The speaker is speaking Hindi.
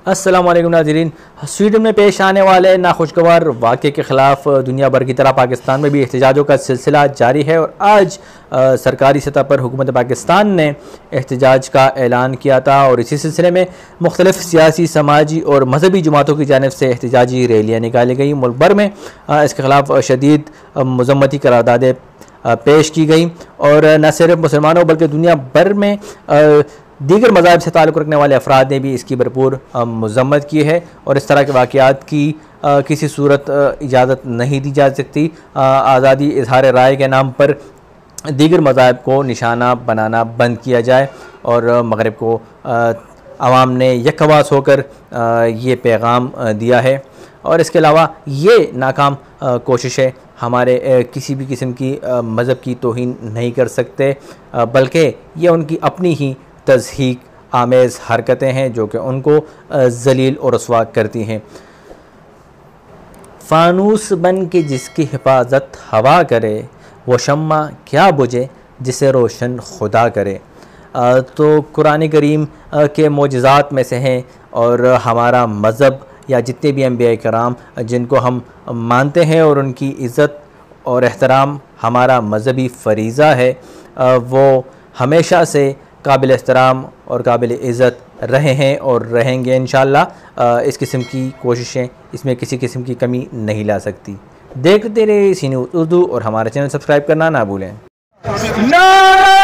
अस्सलाम वालेकुम नाज़रीन। स्वीडन में पेश आने वाले नाखुशगवार वाक़े के ख़िलाफ़ दुनिया भर की तरह पाकिस्तान में भी एहतजाजों का सिलसिला जारी है और आज सरकारी सतह पर हुकूमत पाकिस्तान ने एहतजाज का ऐलान किया था और इसी सिलसिले में मुख्तलिफ़ सियासी, समाजी और मजहबी जमातों की जानिब से एहतजाजी रैलियाँ निकाली गई। मुल्क भर में इसके ख़िलाफ़ शदीद मज़म्मती करारदादें पेश की गई और न सिर्फ मुसलमानों बल्कि दुनिया भर में दीगर मज़ाहब से ताल्लुक़ रखने वाले अफराद ने भी इसकी भरपूर मज़म्मत की है और इस तरह के वाक़यात की किसी सूरत इजाज़त नहीं दी जा सकती। आज़ादी इज़हार राय के नाम पर दीगर मज़ाहब को निशाना बनाना बंद किया जाए और मग़रिब को आवाम ने यकवास होकर ये पैगाम दिया है। और इसके अलावा ये नाकाम कोशिशें हमारे किसी भी किस्म की मज़हब की तौहीन नहीं कर सकते, बल्कि ये उनकी अपनी ही तज़हीक आमेज़ हरकतें हैं जो कि उनको ज़लील और रसवा करती हैं। फ़ानूस बन के जिसकी हिफाजत हवा करे, वो शम्मा क्या बुझे जिसे रोशन खुदा करे। तो कुरान करीम के मोजज़ात में से हैं और हमारा मज़हब या जितने भी अंबिया कराम जिनको हम मानते हैं और उनकी इज़्ज़त और एहतराम हमारा मज़हबी फ़रीज़ा है, वो हमेशा से काबिल एहतराम और काबिल इज़्ज़त रहे हैं और रहेंगे इंशाअल्लाह। इस किस्म की कोशिशें इसमें किसी किस्म की कमी नहीं ला सकती। देखते रहिए सी न्यूज़ उर्दू और हमारा चैनल सब्सक्राइब करना ना भूलें।